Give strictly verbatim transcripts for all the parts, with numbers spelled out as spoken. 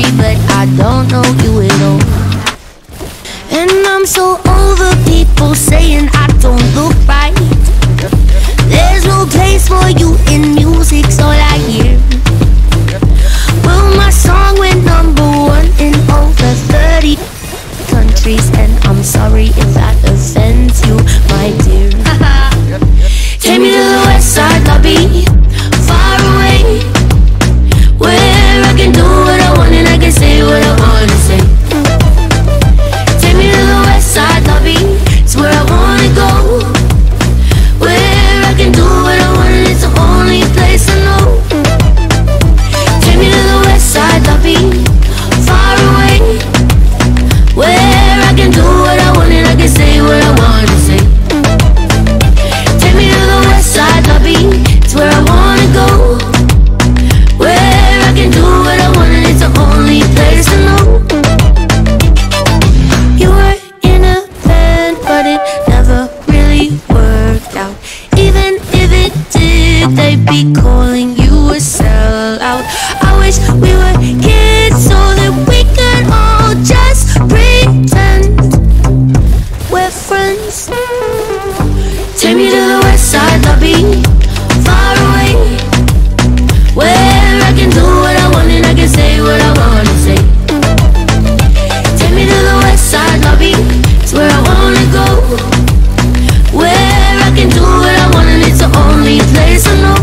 but I don't know you at all. And I'm so over people saying I don't look right. There's no place for you in music's all I hear. Well, my song went number one in over thirty countries, and I'm sorry if that offends you, my dear. Take me to the Westside Lobby, far away, where I can do what I want and I can say what I wanna say. Take me to the Westside Lobby, it's where I wanna go, where I can do what I want and it's the only place I know. Take me to the Westside Lobby, far away, where I can do what I want and I can say what I wanna say. Take me to the Westside Lobby, it's where I wanna go, where I can do what I want and it's the only place I know. You were in a band, but it never really worked out. Even if it did, they'd be calling you a sellout. I wish we were kids so that we could all just pretend we're friends. Take me to the Westside Lobby, far away, where I can do what I want and I can say what I wanna say. Take me to the Westside Lobby, it's where I wanna go, where I can do what I want and it's the only place I know.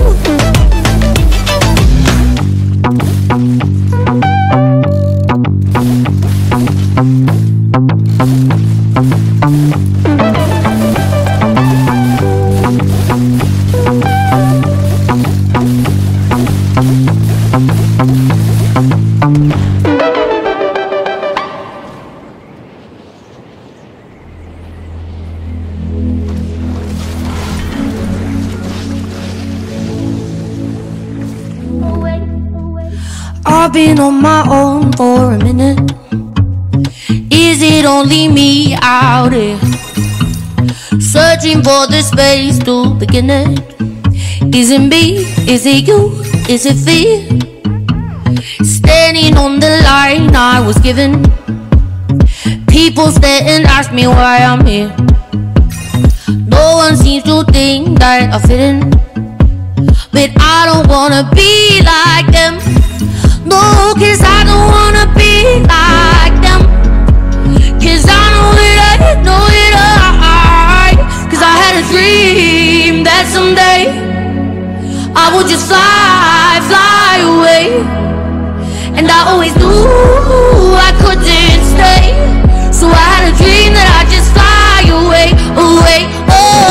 I've been on my own for a minute. Is it only me out here, searching for the space to begin it? Is it me? Is it you? Is it fear? Standing on the line I was given. People stare and ask me why I'm here. No one seems to think that I fit in, but I don't wanna be like them. No, cause I don't wanna be like them. Cause I know that I know that I Cause I had a dream that someday I would just fly, fly away. And I always knew I couldn't stay, so I had a dream that I'd just fly away, away. Oh,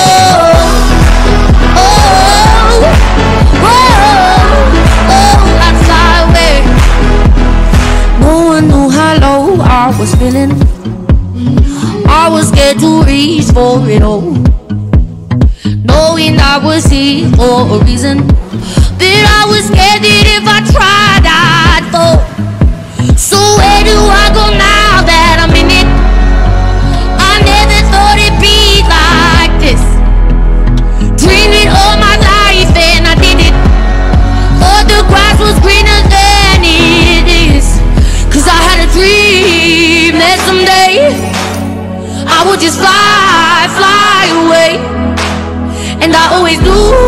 oh, oh, oh, I'd fly away. No one knew how low I was feeling. I was scared to reach for it all, knowing I was here for a reason. But I was scared that if I tried I'd fall. So where do I go now that I'm in it? I never thought it'd be like this. Dreamed it all my life and I did it. Thought the grass was greener than it is. Cause I had a dream that someday I would just fly, fly away. And I always knew